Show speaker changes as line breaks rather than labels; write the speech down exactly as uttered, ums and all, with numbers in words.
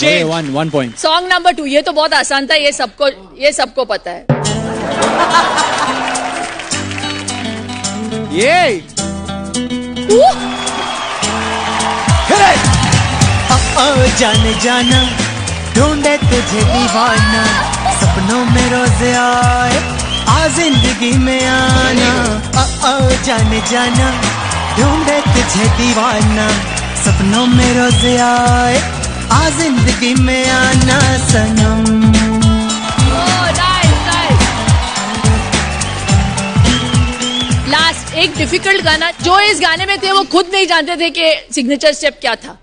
Change.
One one point.
Song number two, ये तो बहुत आसान था, ये सबको ये सबको पता है।
ये
ओ जाने जाना ढूंढे तुझे दीवाना, सपनों में रोज आए आ जिंदगी में आना। ओ ओ जाने जाना ढूंढे तुझे दीवाना, सपनों में रोज आए आ जिंदगी में आना सनम।
लास्ट एक डिफिकल्ट गाना, जो इस गाने में थे वो खुद नहीं जानते थे कि सिग्नेचर स्टेप क्या था।